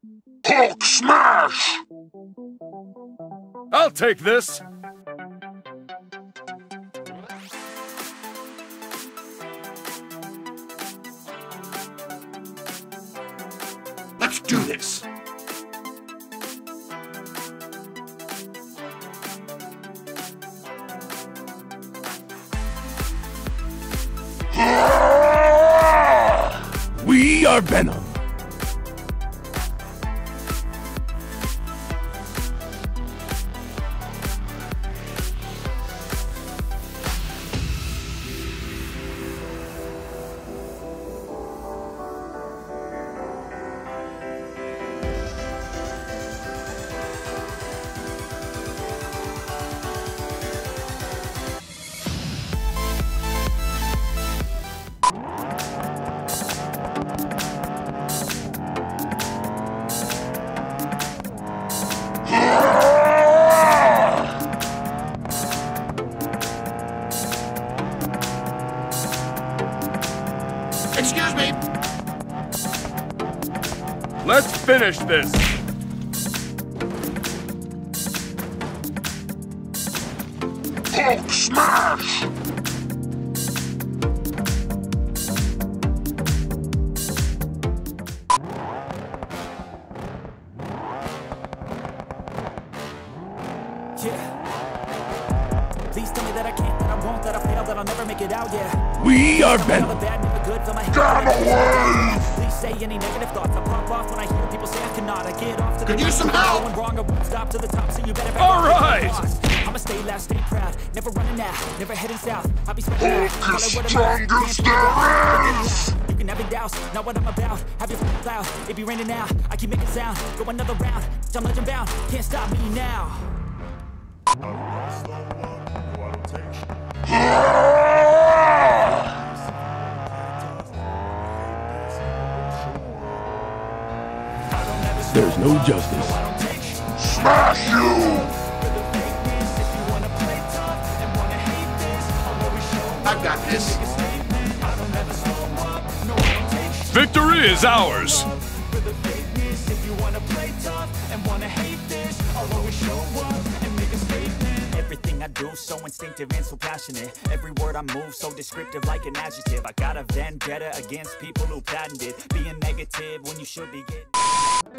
Hulk smash! I'll take this! Let's do this! We are Venom! Excuse me! Let's finish this! Hulk smash! Yeah. Please tell me that I can't, that I won't, that I fail, that I'll never make it out, yeah. We are Venom! Get away! Please say any negative thoughts. I pop off when I hear people say I cannot. I get off to the Could use some help! going wrong, I won't stop to the top, so you better All right! I'ma stay loud, stay proud, never running out, never heading south. I'll be spending out, Hulk is strongest there is! you can have it doubts, not what I'm about. Have your cloud, it be raining now. I keep making sound, go another round. I'm legend bound, can't stop me now. There's no justice. Smash you! I've got this. Victory is ours! Everything I do, so instinctive and so passionate. Every word I move, so descriptive like an adjective. I got a vendetta against people who patented being negative when you should be getting